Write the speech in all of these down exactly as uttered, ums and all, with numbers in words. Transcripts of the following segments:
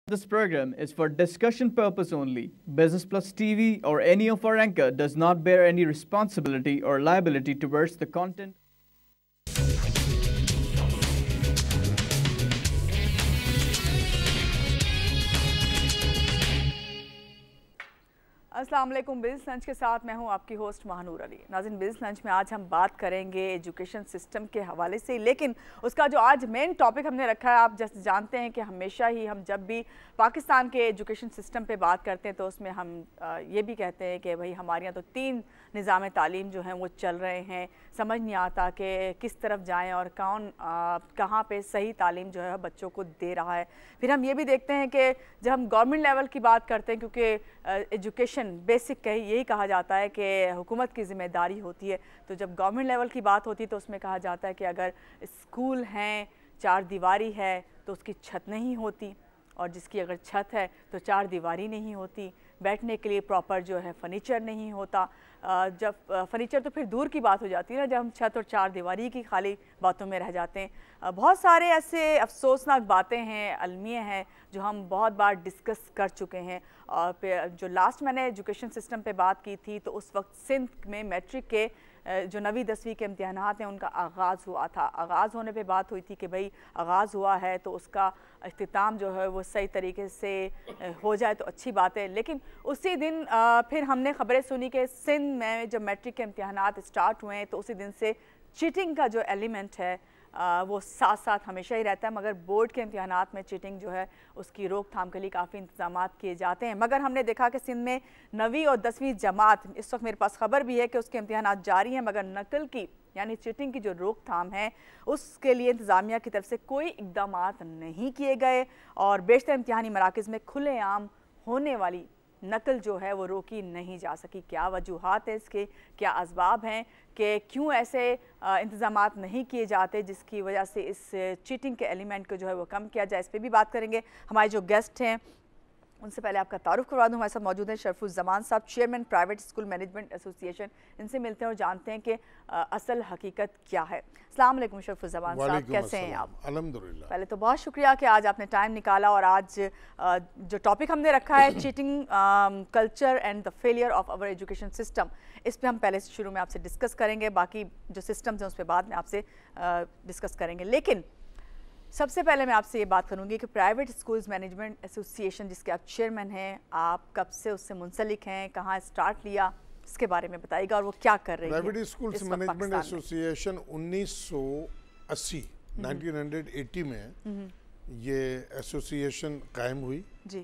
This program is for discussion purpose only. Business Plus T V or any of our anchor does not bear any responsibility or liability towards the content. अस्सलाम वालेकुम। Business lunch के साथ मैं हूं आपकी host Mahnoor Ali. नाज़रीन, business lunch में आज हम बात करेंगे एजुकेशन सिस्टम के हवाले से, लेकिन उसका जो आज मेन टॉपिक हमने रखा है, आप जैसे जानते हैं कि हमेशा ही हम जब भी पाकिस्तान के एजुकेशन सिस्टम पे बात करते हैं तो उसमें हम ये भी कहते हैं कि भाई हमारे यहाँ तो तीन निज़ाम तालीम जो हैं वो चल रहे हैं, समझ नहीं आता कि किस तरफ जाएं और कौन कहाँ पे सही तालीम जो है बच्चों को दे रहा है। फिर हम ये भी देखते हैं कि जब हम गवर्नमेंट लेवल की बात करते हैं, क्योंकि एजुकेशन बेसिक कही यही कहा जाता है कि हुकूमत की ज़िम्मेदारी होती है, तो जब गवर्नमेंट लेवल की बात होती है तो उसमें कहा जाता है कि अगर स्कूल हैं, चार दीवारी है तो उसकी छत नहीं होती, और जिसकी अगर छत है तो चार दीवारी नहीं होती, बैठने के लिए प्रॉपर जो है फर्नीचर नहीं होता। जब फर्नीचर तो फिर दूर की बात हो जाती है ना, जब हम छत और चार दीवारी की खाली बातों में रह जाते हैं। बहुत सारे ऐसे अफसोसनाक बातें हैं, अलमिया हैं, जो हम बहुत बार डिस्कस कर चुके हैं। और जो लास्ट मैंने एजुकेशन सिस्टम पे बात की थी तो उस वक्त सिंध में मैट्रिक के जो नवीं दसवीं के इम्तिहानात हैं उनका आगाज़ हुआ था। आगाज़ होने पे बात हुई थी कि भाई आगाज़ हुआ है तो उसका अख्तिताम जो है वो सही तरीके से हो जाए तो अच्छी बात है। लेकिन उसी दिन आ, फिर हमने ख़बरें सुनी कि सिंध में जब मैट्रिक के इम्तिहानात स्टार्ट हुए हैं तो उसी दिन से चीटिंग का जो एलिमेंट है आ, वो साथ साथ हमेशा ही रहता है, मगर बोर्ड के इम्तिहानात में चीटिंग जो है उसकी रोकथाम के लिए काफ़ी इंतजाम किए जाते हैं। मगर हमने देखा कि सिंध में नवीं और दसवीं जमात, इस वक्त मेरे पास खबर भी है कि उसके इम्तिहानात जारी हैं, मगर नकल की यानी चीटिंग की जो रोकथाम है उसके लिए इंतज़ामिया की तरफ से कोई इकदाम नहीं किए गए, और बेशतर इम्तिहानी मराकज़ में खुलेआम होने वाली नकल जो है वो रोकी नहीं जा सकी। क्या वजूहात है इसके, क्या असबाब हैं कि क्यों ऐसे इंतज़ामात नहीं किए जाते जिसकी वजह से इस चीटिंग के एलिमेंट को जो है वो कम किया जाए, इस पर भी बात करेंगे। हमारे जो गेस्ट हैं उनसे पहले आपका तारुफ करवा दूँ। हमारे साथ मौजूद हैं शरफुज़्ज़मान साहब, chairman private school management association. इनसे मिलते हैं और जानते हैं कि असल हकीकत क्या है। अस्सलाम वालेकुम शरफुज़्ज़मान साहब, कैसे हैं आप? अल्हम्दुलिल्लाह। पहले तो बहुत शुक्रिया कि आज आपने टाइम निकाला, और आज जो टॉपिक हमने रखा है cheating culture and the failure of our education system, इस पर हम पहले शुरू में आपसे डिस्कस करेंगे, बाकी जो सिस्टम्स हैं उस पर बाद में आपसे डिस्कस करेंगे। लेकिन सबसे पहले मैं आपसे ये बात करूंगी कि प्राइवेट स्कूल्स मैनेजमेंट एसोसिएशन जिसके आप चेयरमैन हैं, आप कब से उससे मुंसलिक हैं, कहाँ स्टार्ट लिया, इसके बारे में बताइएगा, और वो क्या कर रही है। प्राइवेट स्कूल्स मैनेजमेंट एसोसिएशन उन्नीस सौ अस्सी नाइनटीन एटी में ये एसोसिएशन कायम हुई जी,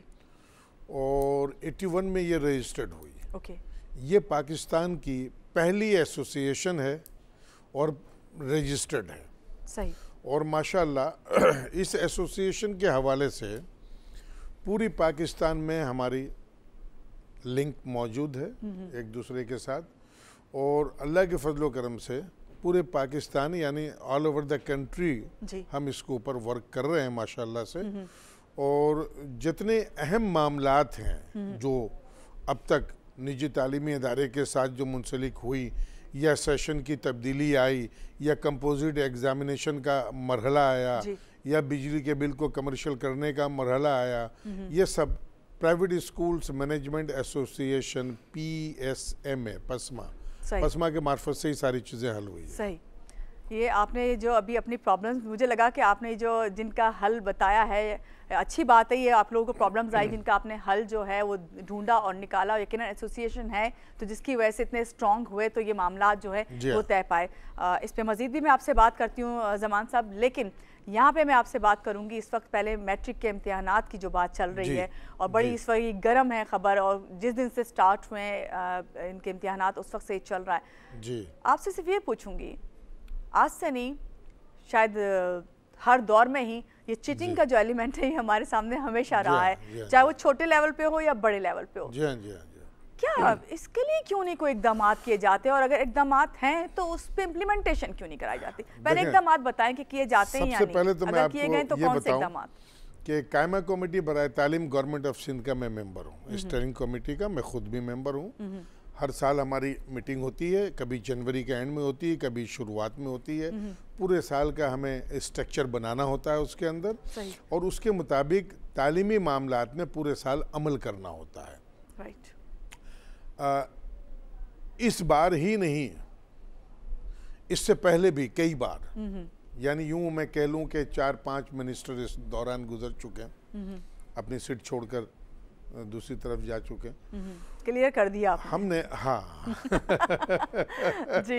और इक्यासी में ये रजिस्टर्ड हुई। ओके, ये पाकिस्तान की पहली एसोसिएशन है और रजिस्टर्ड है। सही। और माशाल्लाह इस एसोसिएशन के हवाले से पूरी पाकिस्तान में हमारी लिंक मौजूद है एक दूसरे के साथ, और अल्लाह के फजलो करम से पूरे पाकिस्तान यानी ऑल ओवर द कंट्री हम इसके ऊपर वर्क कर रहे हैं माशाल्लाह से। और जितने अहम मामलात हैं जो अब तक निजी तालीमी इदारे के साथ जो मुंसलिक हुई, या सेशन की तब्दीली आई, या कंपोजिट एग्जामिनेशन का मरहला आया, या बिजली के बिल को कमर्शियल करने का मरहला आया, ये सब private schools management association P S M A पसमा पसमा के मार्फत से ही सारी चीज़ें हल हुई। सही। ये आपने जो अभी अपनी प्रॉब्लम्स, मुझे लगा कि आपने जो जिनका हल बताया है अच्छी बात है, ये आप लोगों को प्रॉब्लम्स आई जिनका आपने हल जो है वो ढूंढा और निकाला। यकीन एसोसिएशन है तो जिसकी वजह से इतने स्ट्रॉन्ग हुए तो ये मामला जो है वो तय पाए। इस पे मज़ीद भी मैं आपसे बात करती हूँ ज़मान साहब, लेकिन यहाँ पे मैं आपसे बात करूँगी इस वक्त पहले मैट्रिक के इम्तिहानात की जो बात चल रही है, और बड़ी इस वक्त गर्म है खबर, और जिस दिन से स्टार्ट हुए इनके इम्तिहानात उस वक्त से चल रहा है जी। आपसे सिर्फ ये पूछूँगी, आज से नहीं शायद हर दौर में ही ये चीटिंग का जो एलिमेंट है ये हमारे सामने हमेशा रहा है, चाहे वो छोटे लेवल पे हो या बड़े लेवल पे हो। जी हाँ, जी हाँ, जी हाँ। क्या इसके लिए क्यों नहीं कोई इकदाम किए जाते, और अगर इकदाम हैं तो उस पे इम्प्लीमेंटेशन क्यों नहीं कराई जाती? पहले इकदाम बताएं कि किए जाते हैं या नहीं, पहले तो अगर किए गए तो कौन से इकदाम? कि कायमा कमेटी बराए तालीम गवर्नमेंट ऑफ सिंध का मैं मेंबर हूँ, स्टीयरिंग कमेटी का मैं खुद भी मेंबर हूँ। हर साल हमारी मीटिंग होती है, कभी जनवरी के एंड में होती है, कभी शुरुआत में होती है। पूरे साल का हमें स्ट्रक्चर बनाना होता है उसके अंदर, सही। और उसके मुताबिक तालीमी मामलात में पूरे साल अमल करना होता है। राइट। आ, इस बार ही नहीं, इससे पहले भी कई बार, यानी यूं मैं कह लूं कि चार पांच मिनिस्टर इस दौरान गुजर चुके हैं, अपनी सीट छोड़कर दूसरी तरफ जा चुके हैं। क्लियर कर दिया आपने। हमने, हाँ जी।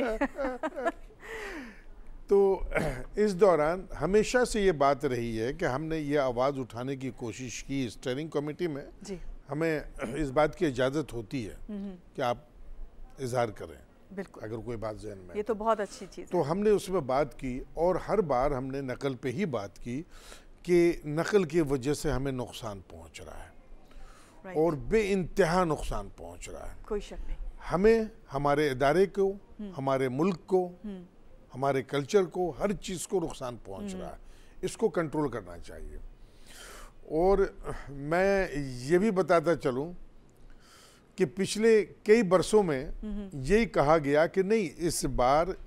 तो इस दौरान हमेशा से ये बात रही है कि हमने ये आवाज़ उठाने की कोशिश की स्टीयरिंग कमेटी में। जी। हमें इस बात की इजाज़त होती है कि आप इजहार करें, बिल्कुल, अगर कोई बात जहन में, ये तो बहुत अच्छी चीज़ तो है। हमने उसमें बात की, और हर बार हमने नकल पे ही बात की कि नकल की वजह से हमें नुकसान पहुंच रहा है, राइट। और बेइंतहा नुकसान पहुंच रहा है। कोई शक नहीं। हमें, हमारे इदारे को, हमारे मुल्क को, हमारे कल्चर को, हर चीज़ को नुकसान पहुंच रहा है। इसको कंट्रोल करना चाहिए। और मैं ये भी बताता चलूं कि पिछले कई बरसों में यही कहा गया कि नहीं, इस बार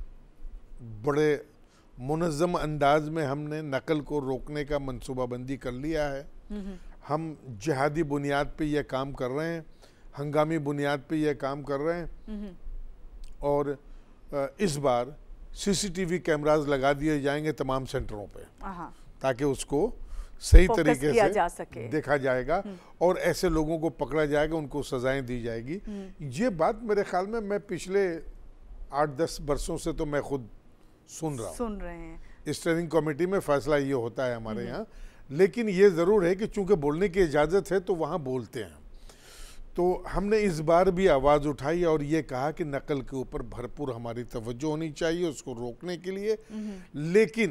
बड़े मुनज़्ज़म अंदाज में हमने नकल को रोकने का मंसूबाबंदी कर लिया है। हम जिहादी बुनियाद पे यह काम कर रहे हैं, हंगामी बुनियाद पे यह काम कर रहे हैं, और इस बार सीसीटीवी कैमरास लगा दिए जाएंगे तमाम सेंटरों पे, ताकि उसको सही तरीके से जा सके। देखा जाएगा और ऐसे लोगों को पकड़ा जाएगा, उनको सजाएं दी जाएगी। ये बात मेरे ख्याल में मैं पिछले आठ दस बरसों से तो मैं खुद सुन रहा हूँ, सुन रहे हैं। स्टीयरिंग कमेटी में फैसला ये होता है हमारे यहाँ। लेकिन ये ज़रूर है कि चूंकि बोलने की इजाज़त है तो वहाँ बोलते हैं। तो हमने इस बार भी आवाज़ उठाई और ये कहा कि नकल के ऊपर भरपूर हमारी तवज्जो होनी चाहिए उसको रोकने के लिए। लेकिन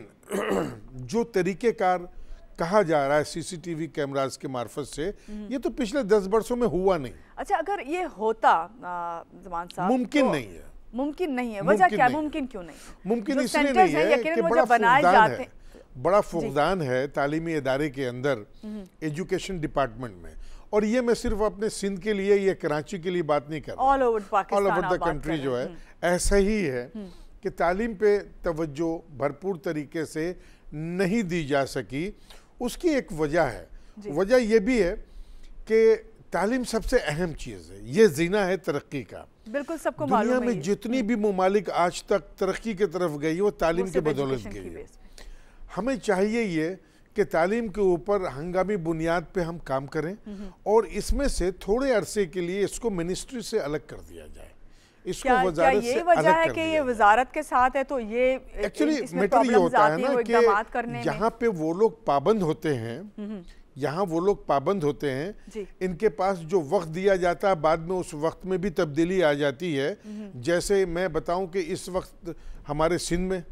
जो तरीक़ेकार कहा जा रहा है सीसीटीवी कैमरास के मार्फत से, ये तो पिछले दस वर्षों में हुआ नहीं। अच्छा, अगर ये होता ज़मान साहब, मुमकिन तो नहीं है। मुमकिन नहीं है। वजह क्या है? मुमकिन क्यों नहीं? मुमकिन इसलिए नहीं है कि बड़ा फुकदान है, बड़ा फुकदान है तालीमी इदारे के अंदर, एजुकेशन डिपार्टमेंट में। और ये मैं सिर्फ अपने सिंध के लिए या कराची के लिए बात नहीं कर रहा, all over Pakistan, all over the country जो है ऐसा ही है कि तालीम पे तवज्जो भरपूर तरीके से नहीं दी जा सकी। उसकी एक वजह है, वजह यह भी है कि तालीम सबसे अहम चीज़ है, ये जीना है तरक्की का। बिल्कुल सबको मालूम है। दुनिया में जितनी भी ममालिक आज तक तरक्की की तरफ गई वो तालीम के बदौलत गई है। हमें चाहिए ये कि तालीम के ऊपर हंगामी बुनियाद पे हम काम करें और इसमें से थोड़े अरसे के लिए इसको मिनिस्ट्री से अलग कर दिया जाए, इसको वजारत से अलग कर दिया जाए। है कि ये वजारत के साथ है तो ये एक्चुअली मैटर ये होता है ना कि यहाँ पे वो लोग पाबंद होते हैं, यहाँ वो लोग पाबंद होते हैं, इनके पास जो वक्त दिया जाता है बाद में उस वक्त में भी तब्दीली आ जाती है। जैसे मैं बताऊं कि इस वक्त हमारे सिंध में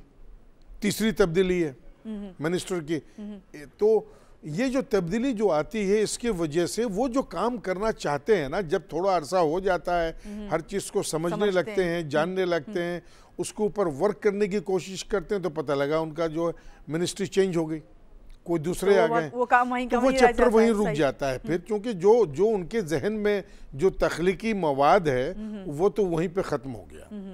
तीसरी तब्दीली है मिनिस्टर की, तो ये जो तब्दीली जो आती है इसकी वजह से वो जो काम करना चाहते हैं ना, जब थोड़ा अरसा हो जाता है, हर चीज़ को समझने लगते हैं, जानने लगते हैं, उसके ऊपर वर्क करने की कोशिश करते हैं, तो पता लगा उनका जो मिनिस्ट्री चेंज हो गई, कोई दूसरे आ गए, वो काम वहीं, तो वो चैप्टर वहीं रुक जाता है फिर, क्योंकि जो जो उनके जहन में जो तख्लीकी मवाद है वो तो वहीं पे ख़त्म हो गया।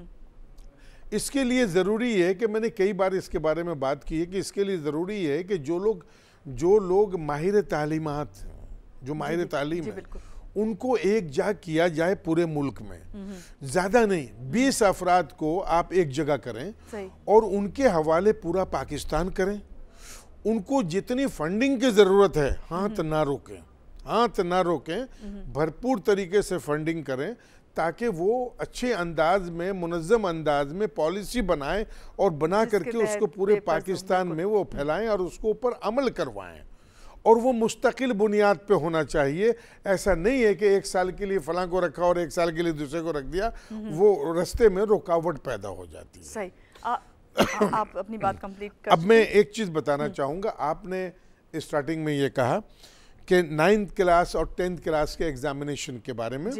इसके लिए ज़रूरी है कि मैंने कई बार इसके बारे में बात की है कि इसके लिए ज़रूरी है कि जो लोग जो लोग माहिर तालीमात, जो माहिर तालीम है, उनको एक जा किया जाए पूरे मुल्क में, ज़्यादा नहीं, बीस अफराद को आप एक जगह करें और उनके हवाले पूरा पाकिस्तान करें। उनको जितनी फंडिंग की ज़रूरत है हाथ ना रोकें, हाथ ना रोकें, भरपूर तरीके से फंडिंग करें ताकि वो अच्छे अंदाज में, मुनज़्ज़म अंदाज में पॉलिसी बनाएं और बना करके उसको पूरे पाकिस्तान में वो फैलाएं और उसको ऊपर अमल करवाएं। और वो मुस्तकिल बुनियाद पे होना चाहिए। ऐसा नहीं है कि एक साल के लिए फलां को रखा और एक साल के लिए दूसरे को रख दिया, वो रास्ते में रुकावट पैदा हो जाती है। सही। आ, आप अपनी बात कंप्लीट कर। अब मैं एक चीज़ बताना चाहूँगा। आपने स्टार्टिंग में ये कहा कि नाइन्थ क्लास और टेंथ क्लास के एग्जामिनेशन के बारे में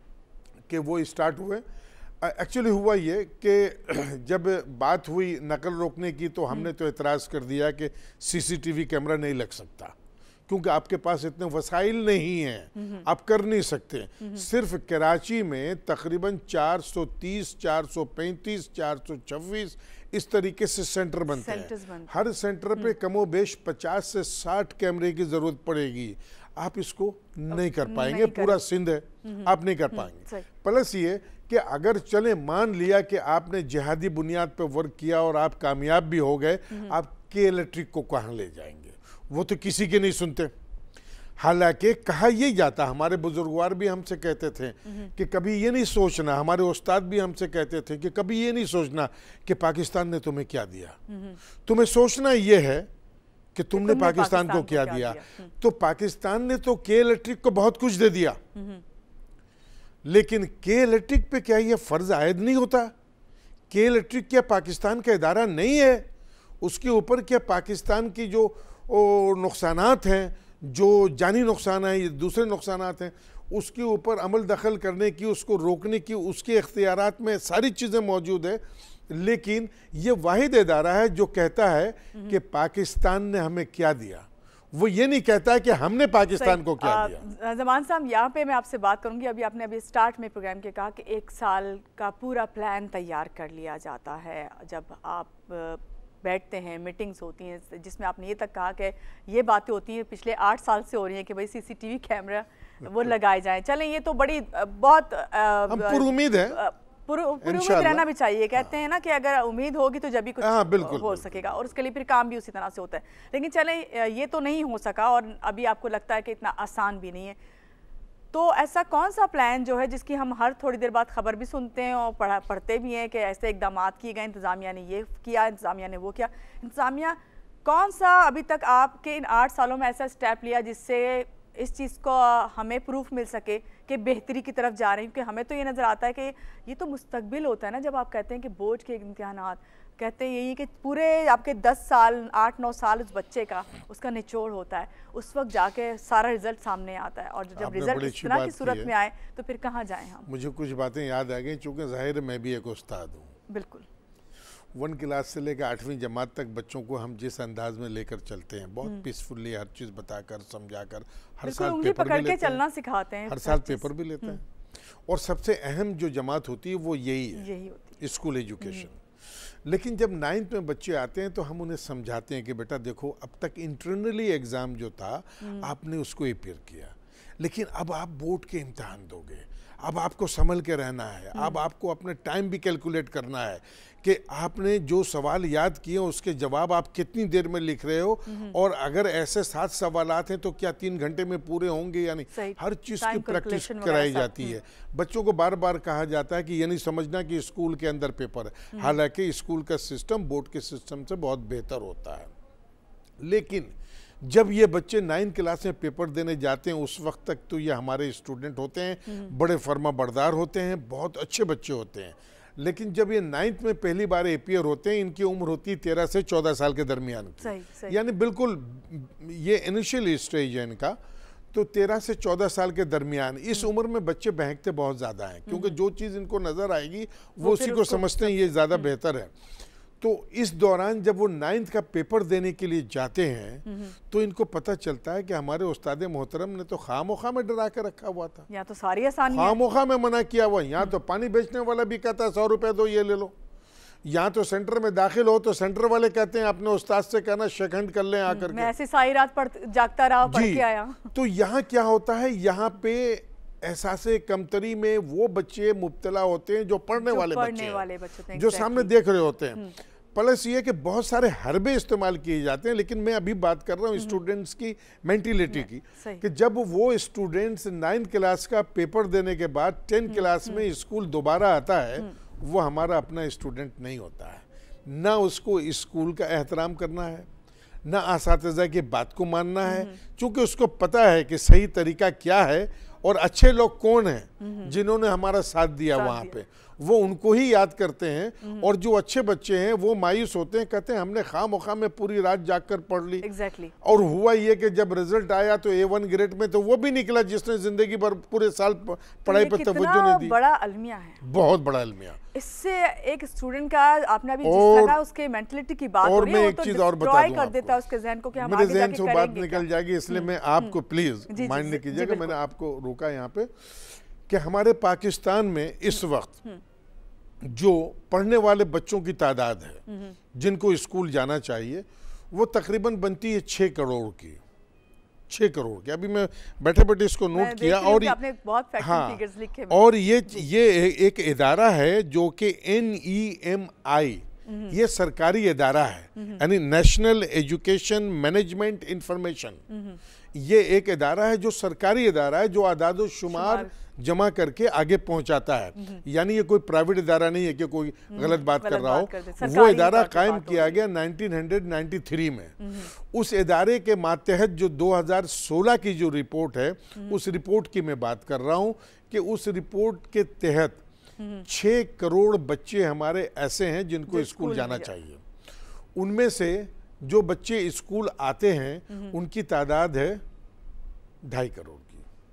कि वो स्टार्ट हुए। एक्चुअली हुआ ये कि जब बात हुई नकल रोकने की तो हमने तो एतराज़ कर दिया कि सीसीटीवी कैमरा नहीं लग सकता, क्योंकि आपके पास इतने वसाइल नहीं हैं, आप कर नहीं सकते। सिर्फ कराची में तकरीबन चार सौ तीस, चार सौ पैंतीस, चार सौ छब्बीस इस तरीके से सेंटर बनते हैं। हर सेंटर पे कमोबेश पचास से साठ कैमरे की जरूरत पड़ेगी। आप इसको नहीं कर पाएंगे, पूरा सिंध है आप नहीं कर पाएंगे। प्लस ये कि अगर चले मान लिया कि आपने जिहादी बुनियाद पे वर्क किया और आप कामयाब भी हो गए, आप के इलेक्ट्रिक को कहाँ ले जाएंगे? वो तो किसी के नहीं सुनते। हालांकि कहा यही जाता, हमारे बुजुर्गवार भी हमसे कहते थे कि कभी ये नहीं सोचना, हमारे उस्ताद भी हमसे कहते थे कि कभी ये नहीं सोचना कि पाकिस्तान ने तुम्हें क्या दिया, तुम्हें सोचना ये है कि तुमने पाकिस्तान, पाकिस्तान को क्या, क्या दिया, दिया? तो पाकिस्तान ने तो के इलेक्ट्रिक को बहुत कुछ दे दिया, लेकिन के इलेक्ट्रिक पे क्या ये फर्ज आयद नहीं होता? के इलेक्ट्रिक क्या पाकिस्तान का इदारा नहीं है? उसके ऊपर क्या पाकिस्तान की जो नुकसानात हैं, जो जानी नुकसान है, दूसरे नुकसानात हैं, उसके ऊपर अमल दखल करने की, उसको रोकने की उसके इख्तियारात में सारी चीज़ें मौजूद है। लेकिन ये वाहिद इदारा है जो कहता है कि पाकिस्तान ने हमें क्या दिया, वो ये नहीं कहता है कि हमने पाकिस्तान को क्या दिया। ज़मान साहब, यहाँ पे मैं आपसे बात करूँगी। अभी आपने अभी स्टार्ट में प्रोग्राम के कहा कि एक साल का पूरा प्लान तैयार कर लिया जाता है जब आप बैठते हैं, मीटिंग्स होती हैं, जिसमें आपने ये तक कहा कि ये बातें होती हैं पिछले आठ साल से हो रही हैं कि भाई सीसीटीवी कैमरा वो लगाए जाएं। चलें, ये तो बड़ी बहुत हम पूरी उम्मीद है, पूरी उम्मीद रहना भी चाहिए। कहते हैं ना कि अगर उम्मीद होगी तो जब भी कुछ बिल्कुल, हो सकेगा, और उसके लिए फिर काम भी उसी तरह से होता है। लेकिन चलें, ये तो नहीं हो सका और अभी आपको लगता है कि इतना आसान भी नहीं है, तो ऐसा कौन सा प्लान जो है जिसकी हम हर थोड़ी देर बाद खबर भी सुनते हैं और पढ़ा पढ़ते भी हैं कि ऐसे इकदाम किए गए, इंतज़ामिया ने ये किया, इंतज़ामिया ने वो किया। इंतज़ामिया कौन सा अभी तक आपके इन आठ सालों में ऐसा स्टेप लिया जिससे इस चीज़ को हमें प्रूफ मिल सके कि बेहतरी की तरफ जा रहे हैं? क्योंकि हमें तो ये नज़र आता है कि ये तो मुस्तकबिल होता है ना, जब आप कहते हैं कि बोर्ड के इम्तिहानात, कहते हैं यही कि पूरे आपके दस साल आठ नौ साल उस बच्चे का उसका निचोड़ होता है, उस वक्त जाके सारा रिजल्ट सामने आता है, और जब रिजल्ट इस तरह की सूरत में आए तो फिर कहाँ जाएं हम? मुझे कुछ बातें याद आ गई, चूँकि ज़ाहिर मैं भी एक उस्ताद हूँ। बिल्कुल, वन क्लास से लेकर आठवीं जमात तक बच्चों को हम जिस अंदाज में लेकर चलते हैं, बहुत पीसफुली हर चीज़ बताकर समझाकर, हर साल पेपर पकड़ के चलना सिखाते हैं, हर साल पेपर भी लेते हैं, और सबसे अहम जो जमात होती है वो यही है, यही होती है, स्कूल एजुकेशन। लेकिन जब नाइन्थ में बच्चे आते हैं तो हम उन्हें समझाते हैं कि बेटा देखो, अब तक इंटरनली एग्ज़ाम जो था आपने उसको अपीयर किया, लेकिन अब आप बोर्ड के इम्तहान दोगे, अब आपको संभल के रहना है, अब आपको अपने टाइम भी कैलकुलेट करना है कि आपने जो सवाल याद किए उसके जवाब आप कितनी देर में लिख रहे हो, और अगर ऐसे सात सवालात हैं तो क्या तीन घंटे में पूरे होंगे या नहीं। हर चीज़ की प्रैक्टिस कराई जाती है। बच्चों को बार बार कहा जाता है कि ये नहीं समझना कि स्कूल के अंदर पेपर है, हालांकि स्कूल का सिस्टम बोर्ड के सिस्टम से बहुत बेहतर होता है। लेकिन जब ये बच्चे नाइन्थ क्लास में पेपर देने जाते हैं उस वक्त तक तो ये हमारे स्टूडेंट होते हैं, बड़े फर्मा बरदार होते हैं, बहुत अच्छे बच्चे होते हैं। लेकिन जब ये नाइन्थ में पहली बार अपीयर होते हैं, इनकी उम्र होती है तेरह से चौदह साल के दरमियान की, यानी बिल्कुल ये इनिशियल स्टेज है इनका, तो तेरह से चौदह साल के दरमियान इस उम्र में बच्चे बहकते बहुत ज़्यादा हैं, क्योंकि जो चीज़ इनको नज़र आएगी वो उसी को समझते हैं ये ज़्यादा बेहतर है। तो इस दौरान जब वो नाइन्थ का पेपर देने के लिए जाते हैं तो इनको पता चलता है कि हमारे उस्ताद मोहतरम ने तो खामोखा में डरा के रखा हुआ था, या तो सारी आसानी खामोखा में मना किया हुआ। यहाँ तो पानी बेचने वाला भी कहता है सौ रुपए दो ये ले लो, यहाँ तो सेंटर में दाखिल हो तो सेंटर वाले कहते हैं अपने उस्ताद से कहना शेक हैंड कर लें आकर मैं ऐसे सारी रात पढ़ जागता रहा पढ़ के आया। तो यहाँ क्या होता है, यहाँ पे एहसासे कमतरी में वो बच्चे मुब्तला होते हैं जो पढ़ने वाले बच्चे वाले बच्चे जो सामने देख रहे होते हैं। प्लस ये कि बहुत सारे हरबे इस्तेमाल किए जाते हैं, लेकिन मैं अभी बात कर रहा हूँ स्टूडेंट्स की मेंटिलिटी की, कि जब वो स्टूडेंट्स नाइन्थ क्लास का पेपर देने के बाद टेंथ क्लास में स्कूल दोबारा आता है, वो हमारा अपना स्टूडेंट नहीं होता है। ना उसको स्कूल का एहतराम करना है, ना असातिज़ा की बात को मानना है, क्योंकि उसको पता है कि सही तरीका क्या है और अच्छे लोग कौन हैं जिन्होंने हमारा साथ दिया वहाँ पे, वो उनको ही याद करते हैं। और जो अच्छे बच्चे हैं वो मायूस होते हैं, कहते हैं हमने खामोखा में पूरी रात जागकर पढ़ ली। exactly. और हुआ ये कि जब रिजल्ट आया तो ए वन ग्रेड में तो वो भी निकला जिसने जिंदगी भर पूरे साल पढ़ाई पर तवज्जो नहीं दी। बड़ा अलमिया है, बहुत बड़ा अलमिया। इससे एक स्टूडेंट का आपने अभी जिस तरह उसके मेंटलिटी की बात हो रही है, और मैं एक चीज और बता दूं कर देता है उसके ज़हन को कि हम मेरे आगे ज़हन जाके से बात निकल जाएगी, इसलिए मैं आपको प्लीज माइंड नहीं कीजिएगा, मैंने आपको रोका यहाँ पे कि हमारे पाकिस्तान में इस वक्त जो पढ़ने वाले बच्चों की तादाद है जिनको स्कूल जाना चाहिए वो तकरीबन बनती है छः करोड़ की, छः करोड़ की। अभी मैं बैठे बैठे इसको नोट किया और आपने बहुत हाँ फिगर्स लिखे और ये ये एक इदारा है जो कि एन ई एम आई, ये सरकारी इदारा है, यानी नेशनल एजुकेशन मैनेजमेंट इंफॉर्मेशन। ये एक इदारा है जो सरकारी इदारा है जो आदाद शुमार जमा करके आगे पहुंचाता है, यानी ये कोई प्राइवेट इदारा नहीं है कि कोई गलत बात कर रहा हो। वो इदारा कायम किया गया नाइनटीन नाइंटी थ्री में। उस इदारे के मातहत जो दो हज़ार सोलह की जो रिपोर्ट है उस रिपोर्ट की मैं बात कर रहा हूं कि उस रिपोर्ट के तहत छः करोड़ बच्चे हमारे ऐसे हैं जिनको स्कूल जाना चाहिए। उनमें से जो बच्चे स्कूल आते हैं उनकी तादाद है ढाई करोड़ की।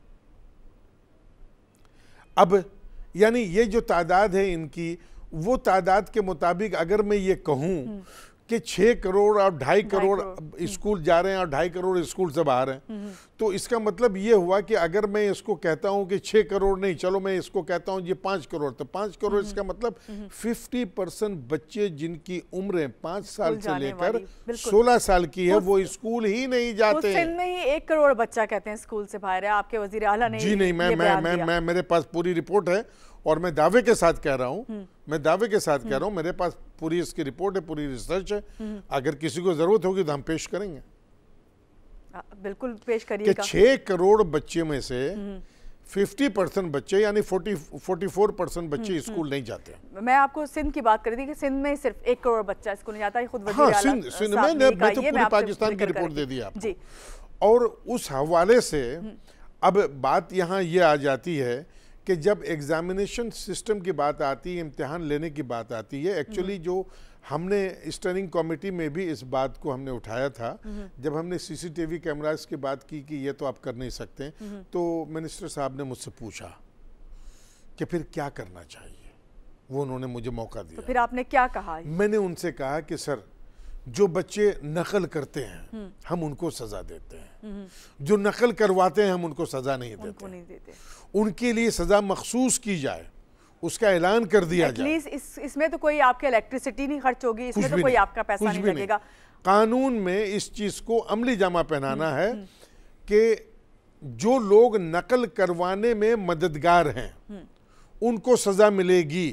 अब यानी ये जो तादाद है इनकी, वो तादाद के मुताबिक अगर मैं ये कहूं कि छः करोड़ और ढाई करोड़ स्कूल जा रहे हैं और ढाई करोड़ स्कूल से बाहर हैं, तो इसका मतलब ये हुआ कि अगर मैं इसको कहता हूं कि छः करोड़ नहीं, चलो मैं इसको कहता हूं ये पाँच करोड़, तो पाँच करोड़ इसका मतलब फिफ्टी परसेंट बच्चे जिनकी उम्र पाँच साल से लेकर सोलह साल की है वो स्कूल ही नहीं जाते। सिंध में ही एक करोड़ बच्चा कहते हैं स्कूल से बाहर है। आपके वजीर आला ने जी नहीं, मैं मैं मैं मैं मेरे पास पूरी रिपोर्ट है और मैं दावे के साथ कह रहा हूं, मैं दावे के साथ कह रहा हूं, मेरे पास पूरी इसकी रिपोर्ट है, पूरी रिसर्च है। अगर किसी को जरूरत होगी तो हम पेश करेंगे, बिल्कुल पेश करिएगा। कि छह करोड़ बच्चे में से फिफ्टी परसेंट बच्चे यानी फोर्टी फोर्टी फोर परसेंट बच्चे स्कूल नहीं जाते। मैं आपको सिंध की बात कर रही थी कि सिंध में सिर्फ एक करोड़ बच्चा स्कूल नहीं जाता है। खुद वजीर हाँ, आला सिंध सिंध में मैं तो पूरे पाकिस्तान की रिपोर्ट दे दी आपको जी। और उस हवाले से अब बात यहाँ ये आ जाती है कि जब एग्जामिनेशन सिस्टम की बात आती है, इम्तिहान लेने की बात आती है, एक्चुअली जो हमने स्टैंडिंग कमेटी में भी इस बात को हमने उठाया था जब हमने सीसीटीवी कैमरास की बात की कि ये तो आप कर नहीं सकते, तो मिनिस्टर साहब ने मुझसे पूछा कि फिर क्या करना चाहिए। वो उन्होंने मुझे मौका दिया। तो फिर आपने क्या कहा? मैंने उनसे कहा कि सर जो बच्चे नकल करते हैं हम उनको सजा देते हैं, जो नकल करवाते हैं हम उनको सजा नहीं देते, उनको नहीं देते। उनके लिए सजा मखसूस की जाए, उसका ऐलान कर दिया जाए। इस, इसमें तो कोई आपकी इलेक्ट्रिसिटी नहीं खर्च होगी, इसमें तो कोई आपका पैसा नहीं लगेगा। कानून में इस चीज को अमली जामा पहनाना है कि जो लोग नकल करवाने में मददगार हैं उनको सजा मिलेगी।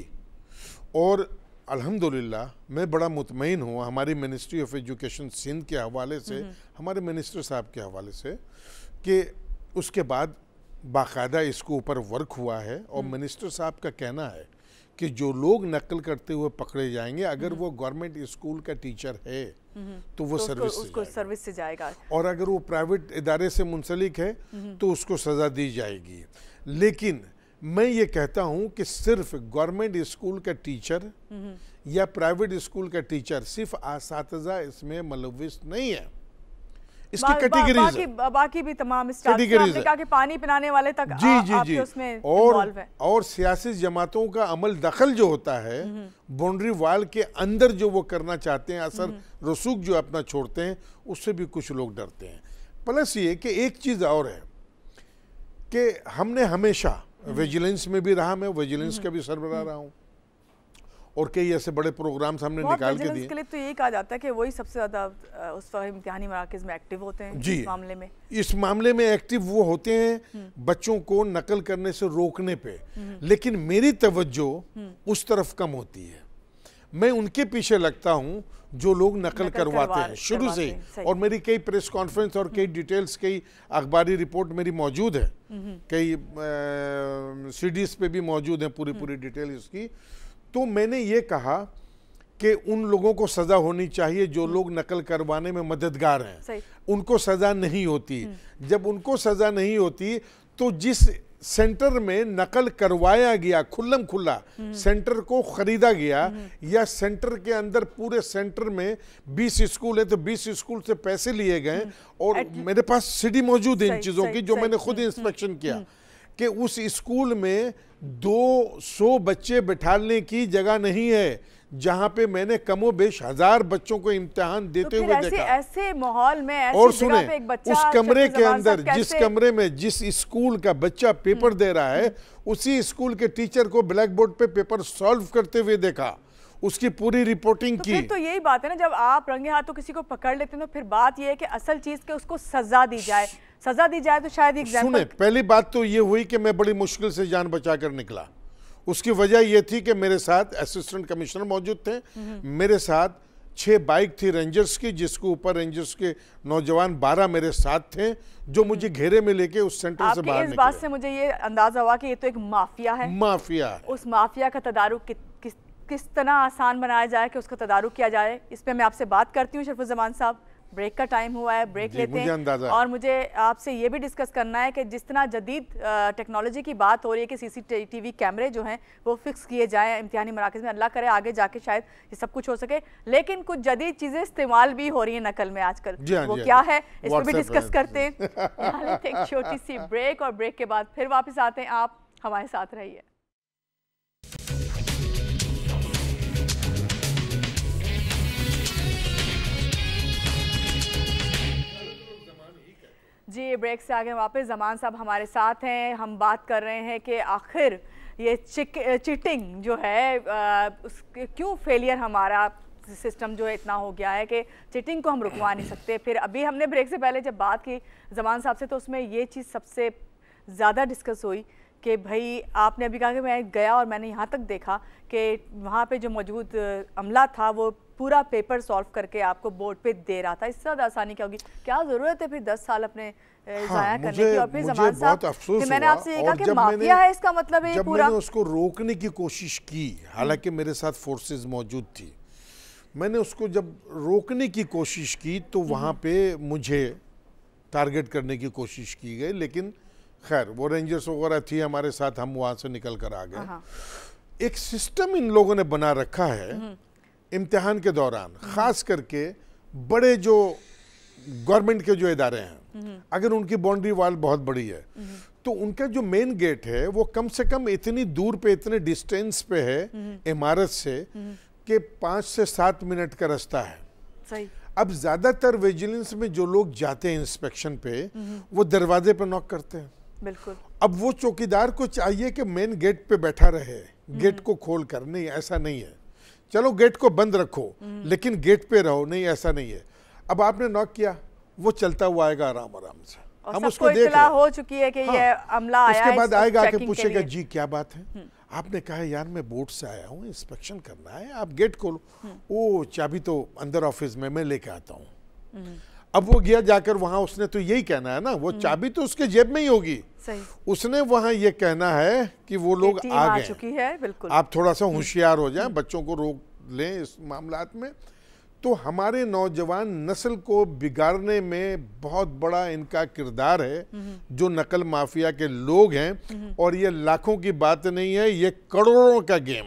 और अल्हम्दुलिल्लाह मैं बड़ा मुतमईन हूँ हमारी मिनिस्ट्री ऑफ एजुकेशन सिंध के हवाले से, हमारे मिनिस्टर साहब के हवाले से, कि उसके बाद बाकायदा इसको ऊपर वर्क हुआ है और मिनिस्टर साहब का कहना है कि जो लोग नकल करते हुए पकड़े जाएंगे अगर वो गवर्नमेंट स्कूल का टीचर है तो वो तो सर्विस उसको, से उसको सर्विस से जाएगा, और अगर वो प्राइवेट इदारे से मुंसलिक है तो उसको सज़ा दी जाएगी। लेकिन मैं ये कहता हूं कि सिर्फ गवर्नमेंट स्कूल का टीचर या प्राइवेट स्कूल का टीचर सिर्फ आसातिज़ा इसमें मुलव्विस नहीं है, इसकी कैटेगरीज बा, बाकी, बाकी भी तमाम स्टाफ, आपने कहा कि पानी पिलाने वाले तक जी आ, जी जी उसमें और है। और सियासी जमातों का अमल दखल जो होता है बाउंड्री वाल के अंदर जो वो करना चाहते हैं, असर रसूख जो अपना छोड़ते हैं, उससे भी कुछ लोग डरते हैं। प्लस ये कि एक चीज़ और है कि हमने हमेशा विजिलेंस में भी रहा, मैं विजिलेंस का भी सरबराह रहा हूँ और कई ऐसे बड़े प्रोग्राम्स हमने निकाल के दिए। के लिए तो यही कहा जाता है कि वही सबसे ज्यादा उस वक्त इम्तिहानी मराकज़ में एक्टिव होते हैं। जी, इस मामले में इस मामले में एक्टिव वो होते हैं बच्चों को नकल करने से रोकने पे, लेकिन मेरी तवज्जो उस तरफ कम होती है। मैं उनके पीछे लगता हूँ जो लोग नकल, नकल करवाते हैं शुरू से ही। और मेरी कई प्रेस कॉन्फ्रेंस और कई डिटेल्स, कई अखबारी रिपोर्ट मेरी मौजूद है, कई सीडीज पे भी मौजूद है पूरी पूरी डिटेल इसकी। तो मैंने ये कहा कि उन लोगों को सजा होनी चाहिए जो लोग नकल करवाने में मददगार हैं, उनको सजा नहीं होती। जब उनको सजा नहीं होती तो जिस सेंटर में नकल करवाया गया, खुल्लम खुल्ला सेंटर को खरीदा गया, या सेंटर के अंदर पूरे सेंटर में बीस स्कूल है तो बीस स्कूल से पैसे लिए गए, और मेरे पास सीडी मौजूद है इन चीज़ों की जो मैंने खुद इंस्पेक्शन किया कि उस स्कूल में दो सौ बच्चे बिठाने की जगह नहीं है जहां पे मैंने कमोबेश हजार बच्चों को इम्तिहान देते तो हुए ऐसे, देखा। ऐसे माहौल में ऐसी और जगह सुने, पे एक बच्चा उस कमरे के अंदर, कैसे... जिस कमरे में जिस स्कूल का बच्चा पेपर दे रहा है, उसी स्कूल के टीचर को ब्लैक बोर्ड पे पेपर सॉल्व करते हुए देखा, उसकी पूरी रिपोर्टिंग तो की। फिर तो यही बात है ना, जब आप रंगे हाथों किसी को पकड़ लेते हैं तो फिर बात यह है कि असल चीज के उसको सजा दी जाए। सजा दी जाए तो शायद एग्जाम्पल। सुने, पहली बात तो ये हुई कि मैं बड़ी मुश्किल से जान बचाकर निकला। उसकी वजह यह थी कि मेरे साथ असिस्टेंट कमिश्नर मौजूद थे, मेरे साथ छह बाइक थी रेंजर्स की, जिसके ऊपर रेंजर्स के नौजवान बारह मेरे साथ थे, जो मुझे घेरे में लेके उस सेंटर से बाहर निकले। इस बात से मुझे ये अंदाजा हुआ कि ये तो एक माफिया है। माफिया है। उस माफिया का तदारुक कि, किस किस तरह आसान बनाया जाए कि उसका तदारुक किया जाए, इस पे मैं आपसे बात करती हूँ। शरफुज़्ज़मान साहब, ब्रेक का टाइम हुआ है, ब्रेक लेते हैं। और मुझे आपसे ये भी डिस्कस करना है कि जिस तरह जदीद टेक्नोलॉजी की बात हो रही है कि सीसीटीवी कैमरे जो हैं वो फिक्स किए जाएं इम्तिहानी मराकज़ में, अल्लाह करे आगे जाके शायद ये सब कुछ हो सके, लेकिन कुछ जदीद चीज़ें इस्तेमाल भी हो रही हैं नकल में आजकल। वो क्या है, इस पर भी डिस्कस करते हैं। एक छोटी सी ब्रेक, और ब्रेक के बाद फिर वापस आते हैं। आप हमारे साथ रहिए। जी, ब्रेक से आगे वापस जमान साहब हमारे साथ हैं। हम बात कर रहे हैं कि आखिर ये चिक चीटिंग जो है आ, उस क्यों फेलियर हमारा सिस्टम जो है इतना हो गया है कि चीटिंग को हम रुकवा नहीं सकते। फिर अभी हमने ब्रेक से पहले जब बात की जमान साहब से, तो उसमें ये चीज़ सबसे ज़्यादा डिस्कस हुई कि भाई आपने अभी कहा कि मैं गया और मैंने यहाँ तक देखा कि वहाँ पे जो मौजूद अमला था वो पूरा पेपर सॉल्व करके आपको बोर्ड पे दे रहा था। इससे ज़्यादा आसानी क्या होगी? क्या ज़रूरत है फिर दस साल अपने ज़ाया हाँ, करने की? और फिर जमान साहब, अफसोस मैंने आपसे ये कहा कि माफिया है, इसका मतलब है जब पूरा। मैंने उसको रोकने की कोशिश की, हालांकि मेरे साथ फोर्सेस मौजूद थी, मैंने उसको जब रोकने की कोशिश की तो वहाँ पे मुझे टारगेट करने की कोशिश की गई, लेकिन खैर वो रेंजर्स वगैरह थी हमारे साथ, हम वहाँ से निकल कर आ गए। एक सिस्टम इन लोगों ने बना रखा है इम्तिहान के दौरान, खास करके बड़े जो गवर्नमेंट के जो इदारे हैं, अगर उनकी बाउंड्री वाल बहुत बड़ी है तो उनका जो मेन गेट है वो कम से कम इतनी दूर पे, इतने डिस्टेंस पे है इमारत से कि पाँच से सात मिनट का रास्ता है। सही। अब ज्यादातर विजिलेंस में जो लोग जाते हैं इंस्पेक्शन पे, वो दरवाजे पे नॉक करते हैं। बिल्कुल। अब वो चौकीदार को चाहिए कि मेन गेट पे बैठा रहे, गेट को खोल कर, नहीं ऐसा नहीं है। चलो गेट को बंद रखो लेकिन गेट पे रहो, नहीं ऐसा नहीं है। अब आपने नॉक किया, वो चलता हुआ आएगा आराम आराम से, हम उसको देख रहे हैं। हो चुकी है कि हाँ, ये अमला आया, उसके बाद आएगा आके पूछेगा जी क्या बात है। आपने कहा यार मैं बोर्ड से आया हूँ, इंस्पेक्शन करना है, आप गेट खोलो। ओ चाबी तो अंदर ऑफिस में, मैं लेके आता हूँ। अब वो गया जाकर वहां, उसने तो यही कहना है ना, वो चाबी तो उसके जेब में ही होगी। सही। उसने वहां ये कहना है कि वो लोग आ गए, चुकी है। बिल्कुल। आप थोड़ा सा होशियार हो जाएं, बच्चों को रोक लें इस मामलात में। तो हमारे नौजवान नस्ल को बिगाड़ने में बहुत बड़ा इनका किरदार है, जो नकल माफिया के लोग हैं। और ये लाखों की बात नहीं है, ये करोड़ों का गेम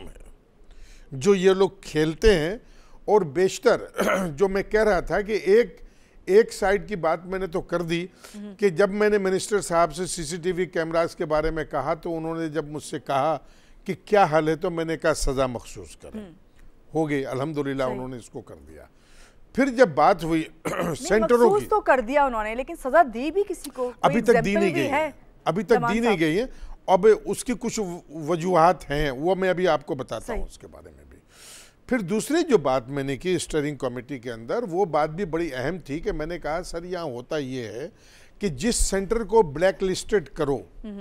है जो ये लोग खेलते हैं। और बेशतर जो मैं कह रहा था कि एक एक साइड की बात मैंने तो कर दी कि जब मैंने मिनिस्टर साहब से सीसीटीवी कैमरास के बारे में कहा तो उन्होंने जब मुझसे कहा कि क्या हाल है, तो मैंने कहा सजा मखसूस करें, हो गई अल्हम्दुलिल्लाह, उन्होंने इसको कर दिया। फिर जब बात हुई सेंटरों की, तो कर दिया उन्होंने, लेकिन सजा दी भी किसी को अभी तक दी नहीं गई है, अभी तक दी नहीं गई है। अब उसकी कुछ वजूहात हैं, वो मैं अभी आपको बताता हूँ उसके बारे में भी। फिर दूसरी जो बात मैंने की स्टीयरिंग कमेटी के अंदर, वो बात भी बड़ी अहम थी कि मैंने कहा सर यहाँ होता ये है कि जिस सेंटर को ब्लैक लिस्टेड करो,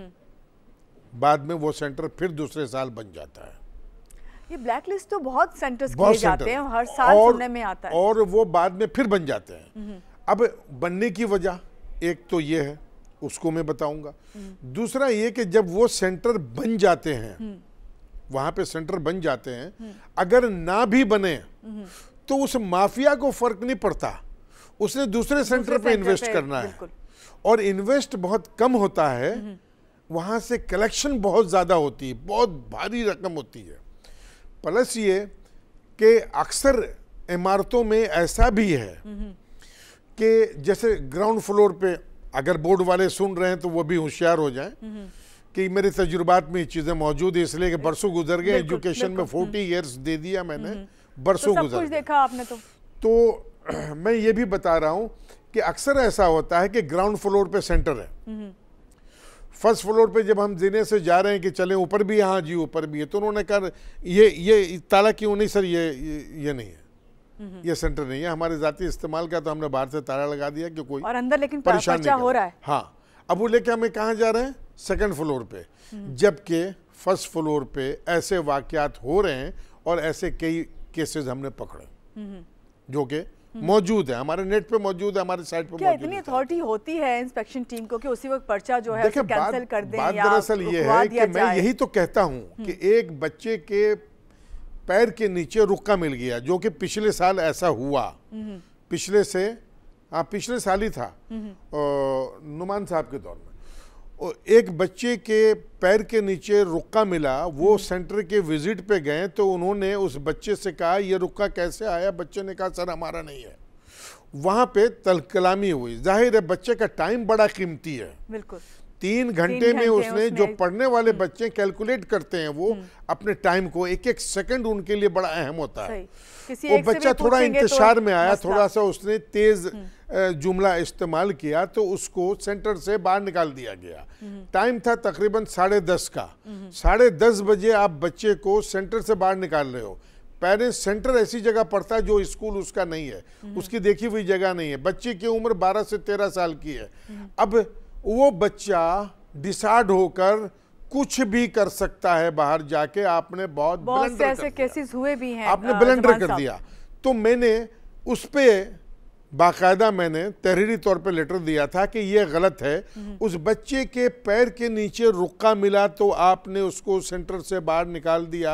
बाद में वो सेंटर फिर दूसरे साल बन जाता है। ये ब्लैक लिस्ट तो बहुत सेंटर्स किए जाते हैं, हर साल सुनने में आता है, और वो बाद में फिर बन जाते हैं। अब बनने की वजह एक तो ये है, उसको मैं बताऊंगा। दूसरा ये कि जब वो सेंटर बन जाते हैं, वहां पे सेंटर बन जाते हैं, अगर ना भी बने तो उस माफिया को फर्क नहीं पड़ता, उसने दूसरे सेंटर पे इन्वेस्ट करना है, और इन्वेस्ट बहुत कम होता है, वहां से कलेक्शन बहुत ज्यादा होती है, बहुत भारी रकम होती है। प्लस ये कि अक्सर इमारतों में ऐसा भी है कि जैसे ग्राउंड फ्लोर पे, अगर बोर्ड वाले सुन रहे हैं तो वो भी होशियार हो जाएं, कि मेरे तजुर्बात में ये चीज़ें मौजूद है, इसलिए कि बरसों गुजर गए एजुकेशन में, फोर्टी इयर्स दे दिया मैंने, बरसों तो गुजर कुछ गए। देखा आपने तो तो मैं ये भी बता रहा हूँ कि अक्सर ऐसा होता है कि ग्राउंड फ्लोर पे सेंटर है, फर्स्ट फ्लोर पे जब हम जीने से जा रहे हैं कि चलें ऊपर भी, हाँ जी ऊपर भी है, तो उन्होंने कहा ये ये ताला क्यों नहीं सर, ये ये, ये नहीं है, ये सेंटर नहीं है, हमारे जाती इस्तेमाल का, तो हमने बाहर से ताला लगा दिया कि कोई और अंदर लेकिन परेशान पर्चा हो रहा है। हाँ, अब वो लेके हमें कहाँ जा रहे हैं, सेकंड फ्लोर पे, जबकि फर्स्ट फ्लोर पे ऐसे वाकयात हो रहे हैं और ऐसे कई केसेस हमने पकड़े जो कि मौजूद है, हमारे नेट पे मौजूद है, हमारे साइट पे क्या मौजूद इतनी है। अथॉरिटी होती है इंस्पेक्शन टीम को कि उसी वक्त पर्चा जो है उसे कैंसिल कर दें, बात या दरअसल ये रुकवा है दिया कि मैं जाए? यही तो कहता हूँ कि एक बच्चे के पैर के नीचे रुक्का मिल गया, जो कि पिछले साल ऐसा हुआ, पिछले से हाँ पिछले साल ही था, नुमान साहब के दौर में, और एक बच्चे के पैर के नीचे रुक्का मिला। वो सेंटर के विजिट पे गए तो उन्होंने उस बच्चे से कहा ये रुक्का कैसे आया, बच्चे ने कहा सर हमारा नहीं है। वहाँ पे तलकलामी हुई। जाहिर है बच्चे का टाइम बड़ा कीमती है, बिल्कुल तीन घंटे में उसने, जो पढ़ने वाले बच्चे कैलकुलेट करते हैं वो अपने टाइम को, एक एक सेकंड उनके लिए बड़ा अहम होता है। वो बच्चा थोड़ा इंतजार में आया, थोड़ा सा उसने तेज जुमला इस्तेमाल किया तो उसको सेंटर से बाहर निकाल दिया गया। टाइम था तकरीबन साढ़े दस का, साढ़े दस बजे आप बच्चे को सेंटर से बाहर निकाल रहे हो। पेरेंट्स, सेंटर ऐसी जगह पड़ता है जो स्कूल उसका नहीं है, उसकी देखी हुई जगह नहीं है, बच्चे की उम्र बारह से तेरह साल की है। अब वो बच्चा डिसाइड होकर कुछ भी कर सकता है बाहर जाके। आपने बहुत बहुत से ऐसे केसेस हुए भी हैं, आपने ब्लंडर कर दिया। तो मैंने उस पे बाकायदा मैंने तहरीरी तौर पे लेटर दिया था कि ये गलत है। उस बच्चे के पैर के नीचे रुक्का मिला तो आपने उसको सेंटर से बाहर निकाल दिया।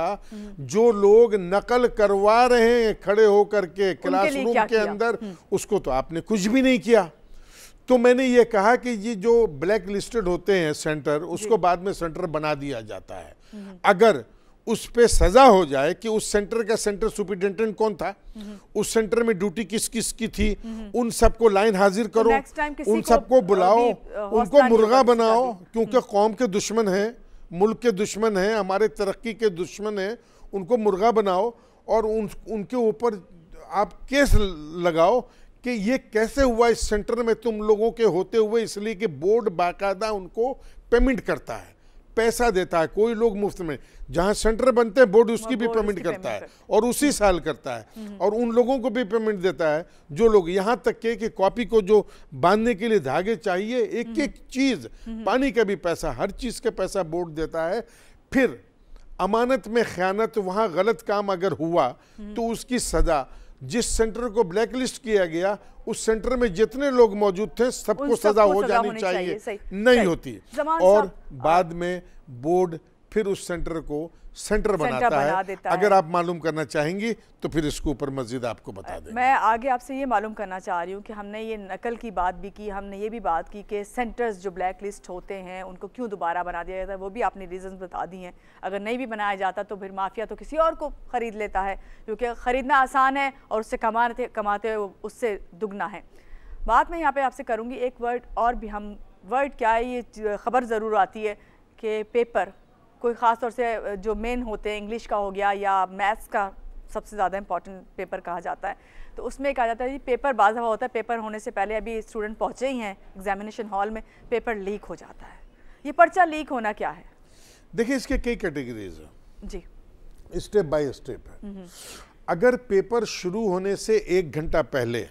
जो लोग नकल करवा रहे हैं खड़े होकर के क्लासरूम के अंदर, उसको तो आपने कुछ भी नहीं किया। तो मैंने ये कहा कि ये जो ब्लैक लिस्टेड होते हैं सेंटर, उसको बाद में सेंटर बना दिया जाता है। अगर उस पे सजा हो जाए कि उस सेंटर का सेंटर सुपरिटेंडेंट कौन था, उस सेंटर में ड्यूटी किस किस की थी, उन सबको लाइन हाजिर करो, उन सबको बुलाओ, उनको मुर्गा बनाओ, क्योंकि कौम के दुश्मन हैं, मुल्क के दुश्मन हैं, हमारे तरक्की के दुश्मन हैं, उनको मुर्गा बनाओ और उन उनके ऊपर आप केस लगाओ कि ये कैसे हुआ इस सेंटर में तुम लोगों के होते हुए। इसलिए कि बोर्ड बाकायदा उनको पेमेंट करता है, पैसा देता है। कोई लोग मुफ्त में, जहां सेंटर बनते हैं बोर्ड उसकी भी पेमेंट करता है और उसी साल करता है, और उन लोगों को भी पेमेंट देता है जो लोग, यहां तक के कि कॉपी को जो बांधने के लिए धागे चाहिए, एक एक चीज, पानी का भी पैसा, हर चीज का पैसा बोर्ड देता है। फिर अमानत में खयानत, वहां गलत काम अगर हुआ तो उसकी सजा, जिस सेंटर को ब्लैकलिस्ट किया गया उस सेंटर में जितने लोग मौजूद थे सबको सजा हो जानी चाहिए, नहीं होती। और बाद में बोर्ड फिर उस सेंटर को सेंटर बनाता है। अगर आप मालूम करना चाहेंगी तो फिर इसके ऊपर मस्जिद आपको बता दें। मैं आगे आपसे ये मालूम करना चाह रही हूँ कि हमने ये नकल की बात भी की, हमने ये भी बात की कि सेंटर्स जो ब्लैक लिस्ट होते हैं उनको क्यों दोबारा बना दिया जाता है, वो भी आपने रीजंस बता दी हैं। अगर नहीं भी बनाया जाता तो फिर माफिया तो किसी और को ख़रीद लेता है, क्योंकि ख़रीदना आसान है और उससे कमाते कमाते उससे दुगना है। बात मैं यहाँ पर आपसे करूँगी एक वर्ड और भी, हम वर्ड क्या है, ये खबर ज़रूर आती है कि पेपर कोई ख़ास तौर से जो मेन होते हैं, इंग्लिश का हो गया या मैथ्स का सबसे ज़्यादा इंपॉर्टेंट पेपर कहा जाता है, तो उसमें कहा जाता है कि पेपर बाज़ दफ़ा होता है, पेपर होने से पहले अभी स्टूडेंट पहुँचे ही हैं एग्जामिनेशन हॉल में, पेपर लीक हो जाता है। ये पर्चा लीक होना क्या है? देखिए इसके कई कैटेगरीज हैं जी, स्टेप बाय स्टेप है। अगर पेपर शुरू होने से एक घंटा पहले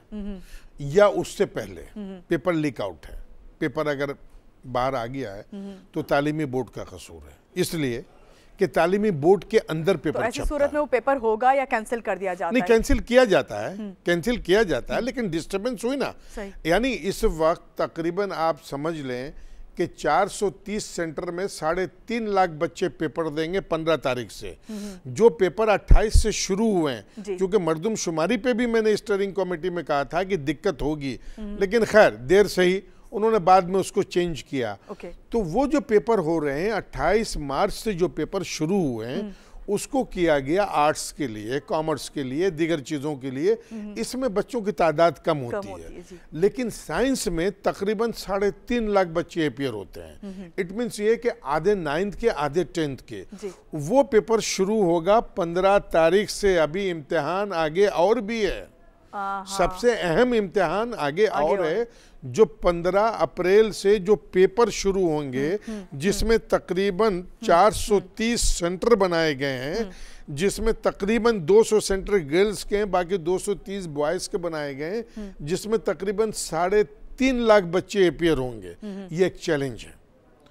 या उससे पहले पेपर लीक आउट है, पेपर अगर बाहर आ गया है तो तालीमी बोर्ड का कसूर है, इसलिए कि तालीमी बोर्ड के अंदर पेपर तो ऐसी सूरत में वो पेपर होगा या कैंसिल कर दिया जाता नहीं, है? कैंसिल किया जाता है, कैंसिल किया जाता है, लेकिन डिस्टर्बेंस हुई ना। यानी इस वक्त तकरीबन आप समझ लें कि चार सौ तीस सेंटर में साढ़े तीन लाख बच्चे पेपर देंगे पंद्रह तारीख से। जो पेपर अट्ठाईस से शुरू हुए हैं, क्योंकि मरदमशुमारी पे भी मैंने स्टीयरिंग कमेटी में कहा था कि दिक्कत होगी, लेकिन खैर देर से ही उन्होंने बाद में उसको चेंज किया। okay. तो वो जो पेपर हो रहे हैं अट्ठाईस मार्च से जो पेपर शुरू हुए हैं उसको किया गया आर्ट्स के लिए, कॉमर्स के लिए, दीगर चीज़ों के लिए। इसमें बच्चों की तादाद कम होती कम होती है, है, लेकिन साइंस में तकरीबन साढ़े तीन लाख बच्चे अपियर होते हैं। इट मीन्स ये कि आधे नाइन्थ के, आधे टेंथ के। वो पेपर शुरू होगा पंद्रह तारीख से। अभी इम्तिहान आगे और भी है, सबसे अहम इम्तिहान आगे, आगे और है, जो पंद्रह अप्रैल से जो पेपर शुरू होंगे, जिसमें तकरीबन चार सौ तीस सेंटर बनाए गए हैं, जिसमें तकरीबन दो सौ सेंटर गर्ल्स के हैं, बाकी दो सौ तीस बॉयज के बनाए गए हैं, जिसमें तकरीबन साढ़े तीन लाख बच्चे अपियर होंगे। ये एक चैलेंज है।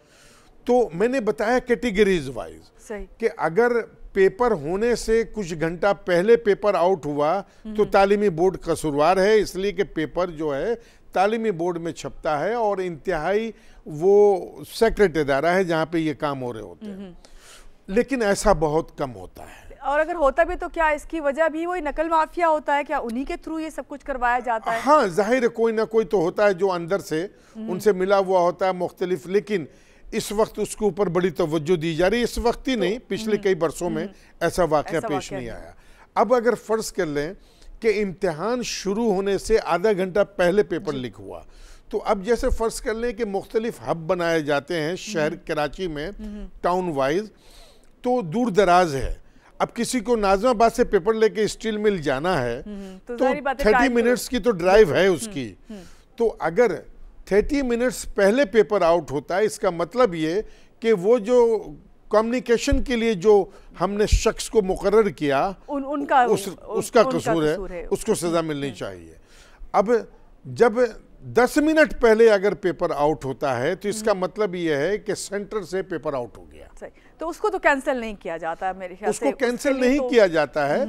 तो मैंने बताया कैटेगरीज वाइज कि अगर पेपर होने से कुछ घंटा पहले पेपर आउट हुआ तो तालीमी बोर्ड कसूरवार है, इसलिए कि पेपर जो है तालीमी बोर्ड में छपता है और इंतहाई वो सेक्रेट इदारा है जहाँ पे ये काम हो रहे होते हैं। लेकिन ऐसा बहुत कम होता है। और अगर होता भी तो क्या इसकी वजह भी वही नकल माफिया होता है? क्या उन्हीं के थ्रू ये सब कुछ करवाया जाता है? हाँ, जाहिर है कोई ना कोई तो होता है जो अंदर से उनसे मिला हुआ होता है मुख्तलिफ, लेकिन इस वक्त उसके ऊपर बड़ी तवज्जो दी जा रही है। इस वक्त ही नहीं, पिछले कई बरसों में ऐसा वाकया पेश नहीं आया। अब अगर फर्ज कर लें कि इम्तिहान शुरू होने से आधा घंटा पहले पेपर लीक हुआ, तो अब जैसे फर्ज कर लें कि मुख्तलिफ हब बनाए जाते हैं शहर कराची में टाउन वाइज, तो दूर दराज है। अब किसी को नाजमाबाद से पेपर लेके स्टील मिल जाना है तो थर्टी मिनट्स की तो ड्राइव है उसकी। तो अगर थर्टी मिनट्स पहले पेपर आउट होता है, इसका मतलब ये कि वो जो कम्युनिकेशन के लिए जो हमने शख्स को मुकर्रर किया उन, उनका उस, उसका कसूर है, है, उसको सजा मिलनी चाहिए। अब जब दस मिनट पहले अगर पेपर आउट होता है तो इसका मतलब यह है कि सेंटर से पेपर आउट हो गया। सही, तो उसको तो कैंसिल नहीं किया जाता मेरे ख्याल से। उसको कैंसिल नहीं तो, किया जाता है।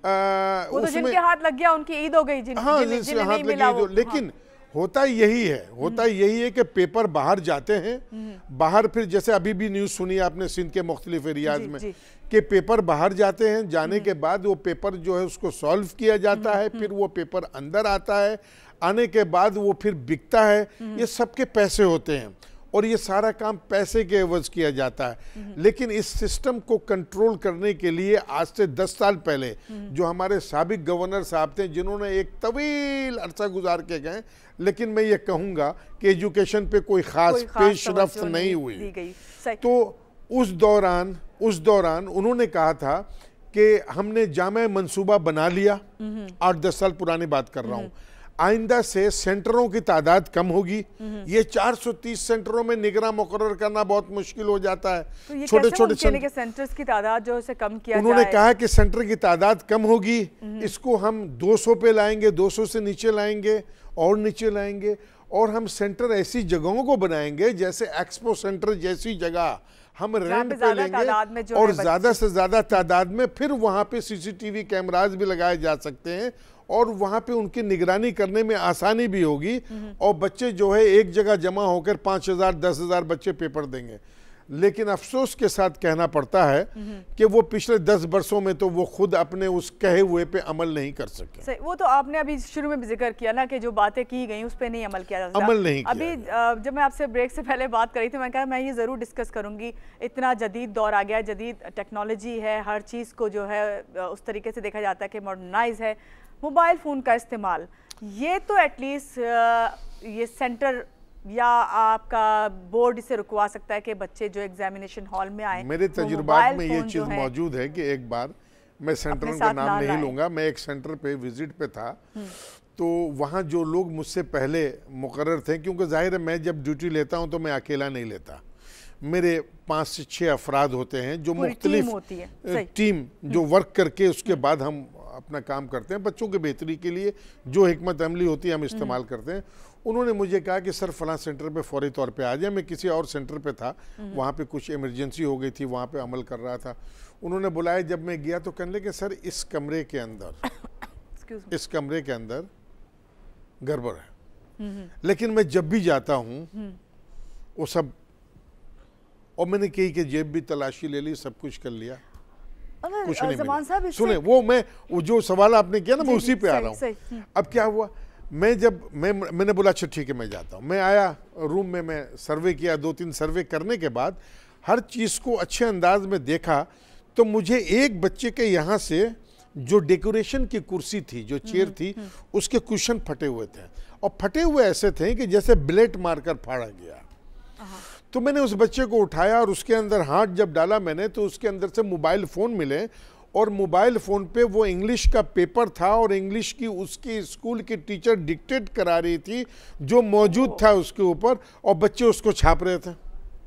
आ, वो तो जिनके हाथ लग गया उनकी ईद हो गई, जिन, हाँ, जिन, जिन हाथ लगी वो, लेकिन हाँ। होता यही है होता यही है कि पेपर बाहर जाते हैं, बाहर फिर जैसे अभी भी न्यूज़ सुनी आपने सिंध के मुख्तलिफ एरियाज में कि पेपर बाहर जाते हैं, जाने के बाद वो पेपर जो है उसको सॉल्व किया जाता है, फिर वो पेपर अंदर आता है, आने के बाद वो फिर बिकता है। ये सबके पैसे होते हैं और ये सारा काम पैसे के एवज किया जाता है। लेकिन इस सिस्टम को कंट्रोल करने के लिए आज से दस साल पहले जो हमारे साबिक गवर्नर साहब थे, जिन्होंने एक तवील अरसा गुजार के गए, लेकिन मैं ये कहूँगा कि एजुकेशन पे कोई ख़ास पेशरफ्त नहीं हुई। तो उस दौरान उस दौरान उन्होंने कहा था कि हमने जामे मंसूबा बना लिया, आठ दस साल पुरानी बात कर रहा हूँ, आइंदा से सेंटरों की तादाद कम होगी। ये चार सौ तीस सेंटरों में निगरान मुकर्रर करना बहुत मुश्किल हो जाता है। तो छोटे छोटे सेंटर, सेंटर्स की तादाद जो है कम किया उन्होंने जाए। कहा कि सेंटर की तादाद कम होगी, इसको हम दो सौ पे लाएंगे, दो सौ से नीचे लाएंगे और नीचे लाएंगे, और हम सेंटर ऐसी जगहों को बनाएंगे जैसे एक्सपो सेंटर जैसी जगह हम रेंट पे लेंगे और ज्यादा से ज्यादा तादाद में फिर वहां पे सीसीटीवी कैमराज भी लगाए जा सकते हैं और वहाँ पे उनकी निगरानी करने में आसानी भी होगी। और बच्चे जो है एक जगह जमा होकर पाँच हजार दस हजार बच्चे पेपर देंगे। लेकिन अफसोस के साथ कहना पड़ता है कि वो पिछले दस वर्षों में तो वो खुद अपने उस कहे हुए पे अमल नहीं कर सके। सही, वो तो आपने अभी शुरू में भी जिक्र किया ना कि जो बातें की गई उस पर नहीं अमल किया जा सकता। अमल नहीं किया अभी जब मैं आपसे ब्रेक से पहले बात करी थी, मैंने कहा मैं ये ज़रूर डिस्कस करूंगी। इतना जदीद दौर आ गया, जदीद टेक्नोलॉजी है, हर चीज़ को जो है उस तरीके से देखा जाता है कि मॉडर्नाइज है। मोबाइल फ़ोन का इस्तेमाल, ये तो एटलीस्ट ये सेंटर या आपका बोर्ड इसे रुकवा सकता है कि बच्चे जो एग्जामिनेशन हॉल में आए। मेरे तजुर्बात में ये चीज़ मौजूद है कि एक बार मैं सेंटर का नाम नहीं लूँगा, मैं एक सेंटर पे विजिट पे था, तो वहाँ जो लोग मुझसे पहले मुकर्रर थे, क्योंकि जाहिर है मैं जब ड्यूटी लेता हूँ तो मैं अकेला नहीं लेता, मेरे पाँच से छः अफराद होते हैं जो मुख्तलिफ टीम जो वर्क करके उसके बाद हम अपना काम करते हैं, बच्चों की बेहतरी के लिए जो हिकमत अमली होती है हम इस्तेमाल करते हैं। उन्होंने मुझे कहा कि सर फलां सेंटर पे फौरी तौर पे आ जाए। मैं किसी और सेंटर पे था, वहाँ पे कुछ इमरजेंसी हो गई थी, वहाँ पे अमल कर रहा था। उन्होंने बुलाया, जब मैं गया तो कहने लगे सर इस कमरे के अंदर इस कमरे के अंदर गड़बड़ है। लेकिन मैं जब भी जाता हूँ वो सब, और मैंने कही कि जेब भी तलाशी ले ली, सब कुछ कर लिया, कुछ नहीं मिला। सुने वो मैं वो जो सवाल आपने किया ना, मैं उसी पे आ रहा हूँ। अब क्या हुआ, मैं जब मैं मैंने बोला अच्छा ठीक है मैं जाता हूँ। मैं आया रूम में, मैं सर्वे किया, दो तीन सर्वे करने के बाद हर चीज़ को अच्छे अंदाज में देखा तो मुझे एक बच्चे के यहाँ से जो डेकोरेशन की कुर्सी थी, जो चेयर थी, उसके कुशन फटे हुए थे, और फटे हुए ऐसे थे कि जैसे ब्लेड मारकर फाड़ा गया। तो मैंने उस बच्चे को उठाया और उसके अंदर हाथ जब डाला मैंने, तो उसके अंदर से मोबाइल फ़ोन मिले, और मोबाइल फ़ोन पे वो इंग्लिश का पेपर था, और इंग्लिश की उसकी स्कूल की टीचर डिक्टेट करा रही थी जो मौजूद था उसके ऊपर, और बच्चे उसको छाप रहे थे।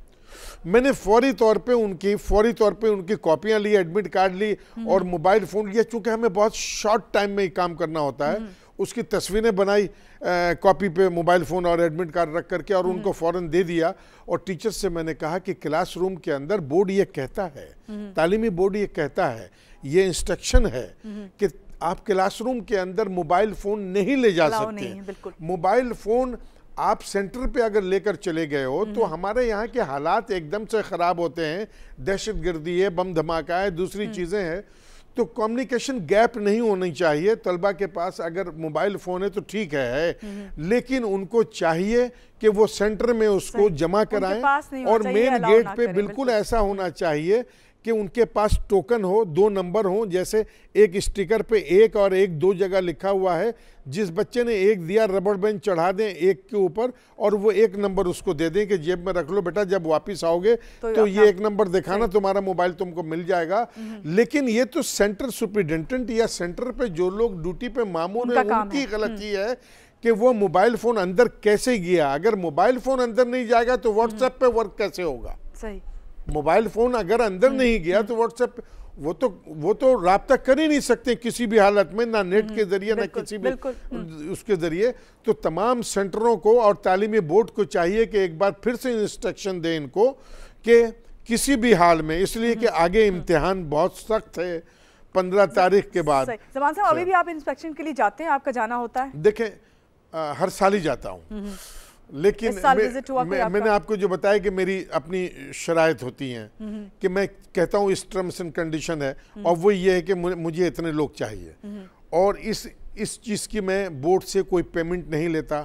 मैंने फौरी तौर पे उनकी फौरी तौर पे उनकी कॉपियां ली, एडमिट कार्ड ली और मोबाइल फ़ोन लिया, चूँकि हमें बहुत शॉर्ट टाइम में ही काम करना होता है। उसकी तस्वीरें बनाई कॉपी पे, मोबाइल फ़ोन और एडमिट कार्ड रख करके, और उनको फ़ौरन दे दिया। और टीचर से मैंने कहा कि क्लासरूम के अंदर बोर्ड ये कहता है, तालीमी बोर्ड ये कहता है, ये इंस्ट्रक्शन है कि आप क्लासरूम के अंदर मोबाइल फ़ोन नहीं ले जा सकते। मोबाइल फ़ोन आप सेंटर पे अगर लेकर चले गए हो तो हमारे यहाँ के हालात एकदम से ख़राब होते हैं, दहशतगर्दी है, बम धमाका है, दूसरी चीज़ें हैं, तो कम्युनिकेशन गैप नहीं होनी चाहिए। तलबा के पास अगर मोबाइल फ़ोन है तो ठीक है, लेकिन उनको चाहिए कि वो सेंटर में उसको जमा कराएं, और मेन गेट पे बिल्कुल ऐसा होना चाहिए कि उनके पास टोकन हो, दो नंबर हो, जैसे एक स्टिकर पे एक और एक दो जगह लिखा हुआ है। जिस बच्चे ने एक दिया रबड़ बैंड चढ़ा दें एक के ऊपर, और वो एक नंबर उसको दे दें कि जेब में रख लो बेटा, जब वापस आओगे तो, तो ये एक नंबर दिखाना, तुम्हारा मोबाइल तुमको मिल जाएगा। लेकिन ये तो सेंटर सुपरिटेंडेंट या सेंटर पे जो लोग ड्यूटी पे मामूर हैं उनकी गलती है कि वो मोबाइल फ़ोन अंदर कैसे गया। अगर मोबाइल फ़ोन अंदर नहीं जाएगा तो व्हाट्सएप पे वर्क कैसे होगा? सही, मोबाइल फ़ोन अगर अंदर नहीं गया तो व्हाट्सएप वो तो वो तो राब्ता कर ही नहीं सकते किसी भी हालत में, ना नेट के जरिए ना किसी भी उसके जरिए। तो तमाम सेंटरों को और तालीमी बोर्ड को चाहिए कि एक बार फिर से इंस्ट्रक्शन दें इनको कि किसी भी हाल में, इसलिए कि आगे इम्तिहान बहुत सख्त है पंद्रह तारीख के बाद। ज़मान साहब, अभी भी आप इंस्पेक्शन के लिए जाते हैं? आपका जाना होता है? देखें, हर साल ही जाता हूँ, लेकिन मैं, मैं, मैंने आपको जो बताया कि मेरी अपनी शराइत होती हैं कि मैं कहता हूँ इस टर्म्स एंड कंडीशन है, और वो ये है कि मुझे इतने लोग चाहिए, और इस इस चीज़ की मैं बोर्ड से कोई पेमेंट नहीं लेता।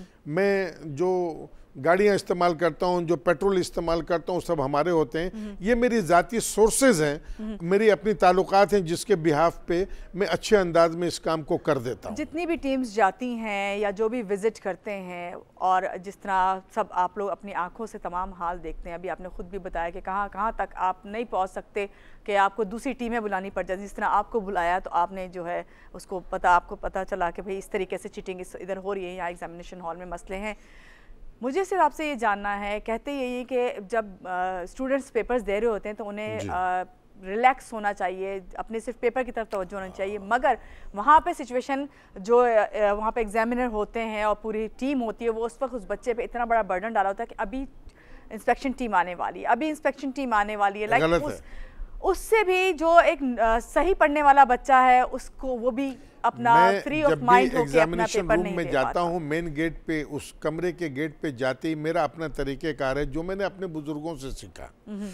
मैं जो गाड़ियाँ इस्तेमाल करता हूँ, जो पेट्रोल इस्तेमाल करता हूँ, सब हमारे होते हैं। ये मेरी ज़ाती सोर्सेज हैं, मेरी अपनी ताल्लुकात हैं जिसके बिहाफ पे मैं अच्छे अंदाज में इस काम को कर देता हूँ। जितनी भी टीम्स जाती हैं या जो भी विज़िट करते हैं, और जिस तरह सब आप लोग अपनी आंखों से तमाम हाल देखते हैं, अभी आपने खुद भी बताया कि कहाँ कहाँ तक आप नहीं पहुँच सकते कि आपको दूसरी टीमें बुलानी पड़ जाती। जिस तरह आपको बुलाया तो आपने जो है उसको पता आपको पता चला कि भाई इस तरीके से चीटिंग इधर हो रही है, यहाँ एग्जामिनेशन हॉल में मसले हैं। मुझे सिर्फ आपसे ये जानना है, कहते यही कि जब स्टूडेंट्स पेपर्स दे रहे होते हैं तो उन्हें रिलैक्स होना चाहिए, अपने सिर्फ पेपर की तरफ तवज्जो होना चाहिए, मगर वहाँ पे सिचुएशन जो वहाँ पे एग्जामिनर होते हैं और पूरी टीम होती है, वो उस वक्त उस बच्चे पे इतना बड़ा बर्डन डाला होता है कि अभी इंस्पेक्शन टीम आने वाली है, अभी इंस्पेक्शन टीम आने वाली है। लाइक उस, उससे भी जो एक आ, सही पढ़ने वाला बच्चा है उसको वो भी अपना फ्री ऑफ माइंड होकर अपना पेपर नहीं दे पाता। मैं जाता हूँ मेन गेट पे, उस कमरे के गेट पे जाते ही मेरा अपना तरीक़ेकार है जो मैंने अपने बुजुर्गों से सीखा।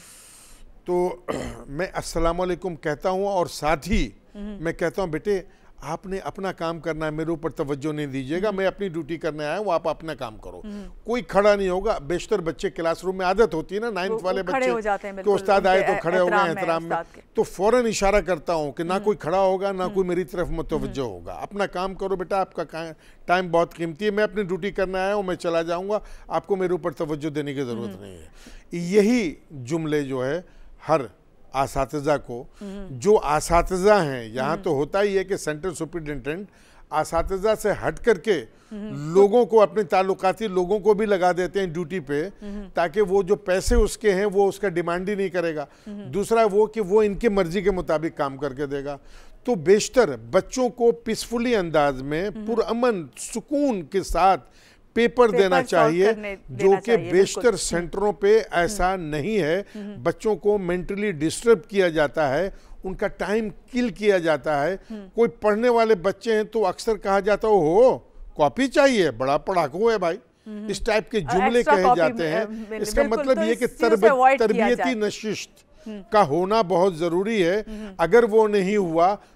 तो मैं अस्सलाम वालेकुम कहता हूँ, और साथ ही मैं कहता हूँ बेटे आपने अपना काम करना है, मेरे ऊपर तवज्जो नहीं दीजिएगा, मैं अपनी ड्यूटी करने आया हूँ, आप अपना काम करो। कोई खड़ा नहीं होगा। बेशतर बच्चे क्लासरूम में आदत होती है ना, नाइन्थ वाले बच्चे कि उस्ताद आए तो खड़े हो गए एहतराम में, तो फौरन इशारा करता हूँ कि ना कोई खड़ा होगा ना कोई मेरी तरफ मुतवज्जो होगा। अपना काम करो बेटा, आपका टाइम बहुत कीमती है, मैं अपनी ड्यूटी करने आया हूँ, मैं चला जाऊँगा, आपको मेरे ऊपर तवज्जो देने की ज़रूरत नहीं है। यही जुमले जो है हर आसातिज़ा को, जो आसातिज़ा हैं, यहाँ तो होता ही है कि सेंट्रल सुपरिटेंडेंट आसातिज़ा से हट करके लोगों को, अपने ताल्लुकाती लोगों को भी लगा देते हैं ड्यूटी पे, ताकि वो जो पैसे उसके हैं वो उसका डिमांड ही नहीं करेगा। दूसरा वो कि वो इनकी मर्जी के मुताबिक काम करके देगा। तो बेशतर बच्चों को पीसफुली अंदाज में पुरअमन सुकून के साथ पेपर देना चाहिए, जो कि बेशतर सेंटरों पे ऐसा नहीं है। बच्चों को मेंटली डिस्टर्ब किया जाता है, उनका टाइम किल किया जाता है। कोई पढ़ने वाले बच्चे हैं तो अक्सर कहा जाता है हो कॉपी चाहिए, बड़ा पढ़ाकू है भाई, इस टाइप के जुमले कहे जाते हैं। इसका मतलब ये कि तरबियती नशिस्त का होना बहुत ज़रूरी है। अगर वो नहीं हुआ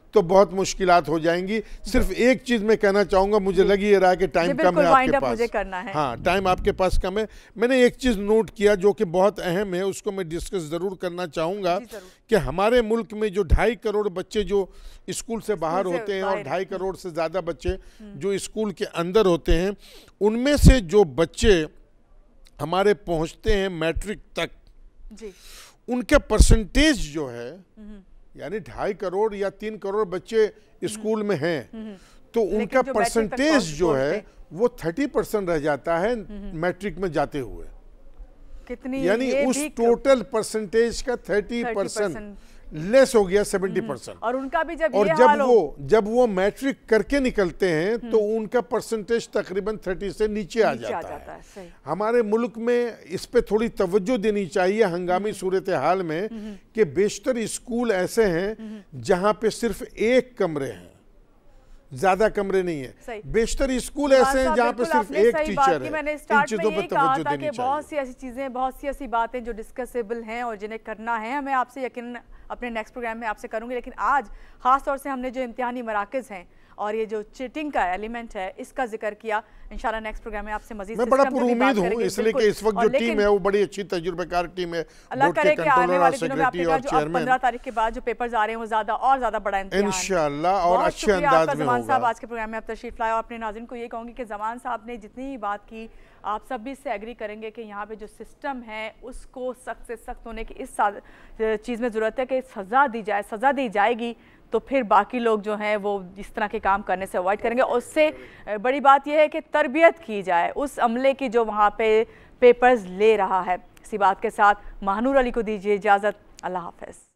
तो बहुत मुश्किलात हो जाएंगी। सिर्फ एक चीज मैं कहना चाहूंगा, मुझे लग ही रहा है कि टाइम कम है आपके पास, मुझे करना है। हाँ, टाइम आपके पास कम है। मैंने एक चीज नोट किया जो कि बहुत अहम है, उसको मैं डिस्कस जरूर करना चाहूंगा कि हमारे मुल्क में जो ढाई करोड़ बच्चे जो स्कूल से बाहर होते हैं और ढाई करोड़ से ज्यादा बच्चे जो स्कूल के अंदर होते हैं, उनमें से जो बच्चे हमारे पहुंचते हैं मैट्रिक तक जी, उनका परसेंटेज जो है, यानी ढाई करोड़ या तीन करोड़ बच्चे स्कूल में हैं, तो उनका परसेंटेज जो है वो थर्टी परसेंट रह जाता है मैट्रिक में जाते हुए। कितनी, यानी उस टोटल परसेंटेज का थर्टी परसेंट लेस हो गया, सेवेंटी परसेंट। और उनका भी जब और ये जब हाल वो जब वो मैट्रिक करके निकलते हैं तो उनका परसेंटेज तकरीबन थर्टी से नीचे आ जाता, आ जाता है, है। हमारे मुल्क में इस पे थोड़ी तवज्जो देनी चाहिए हंगामी सूरत हाल में कि बेशतर स्कूल ऐसे हैं जहां पे सिर्फ एक कमरे हैं, ज्यादा कमरे नहीं है। बेशतर स्कूल ऐसे हैं जहाँ पे सिर्फ एक टीचर है। मैंने स्टार्ट में यही कहा था कि बहुत सी ऐसी चीजें, बहुत सी ऐसी बातें जो डिस्कसेबल हैं और जिन्हें करना है, हमें आपसे यकीन अपने नेक्स्ट प्रोग्राम में आपसे करूंगी। लेकिन आज खास तौर से हमने जो इम्तिहानी मराकज़ हैं और ये जो चीटिंग का एलिमेंट है, इसका जिक्र किया। इंशाल्लाह नेक्स्ट प्रोग्राम में आपसे मजीद मैं बड़ा पुरुमीद हूँ, इसलिए कि इस वक्त जो टीम है वो बड़ी अच्छी तजुर्बेकार टीम है। अल्लाह करे कि आने वाले दिनों में आपने कहा जो अब पंद्रह तारीख के बाद जो पेपर्स आ रहे हैं वो ज्यादा और ज्यादा बड़ा इम्तिहान इंशाल्लाह और अच्छे अंदाज में होगा। साहब आज के प्रोग्राम में आप तशरीफ लाए और अपने नाज़रीन को ये कहूंगी कि जमान साहब ने जितनी ही बात की, आप सब भी इससे एग्री करेंगे कि यहाँ पे जो सिस्टम है उसको सख्त से सख्त होने की इस चीज़ में ज़रूरत है कि सज़ा दी जाए। सज़ा दी जाएगी तो फिर बाकी लोग जो हैं वो इस तरह के काम करने से अवॉइड करेंगे। और उससे बड़ी बात यह है कि तरबियत की जाए उस अमले की जो वहाँ पे पेपर्स ले रहा है। इसी बात के साथ महानूर अली को दीजिए इजाज़त। अल्लाह हाफ़िज़।